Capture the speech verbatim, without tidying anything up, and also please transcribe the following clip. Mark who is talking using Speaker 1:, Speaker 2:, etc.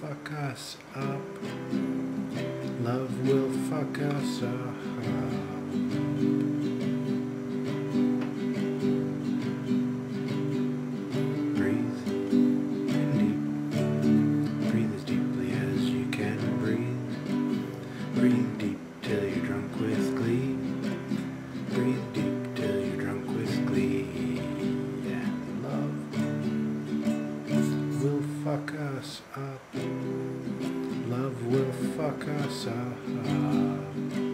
Speaker 1: fuck us up. Love will fuck us up. Breathe in deep. Breathe as deeply as you can breathe. Breathe deep till you're drunk with glee. Breathe deep till you're drunk with glee. And love will fuck us up. Love will fuck us up.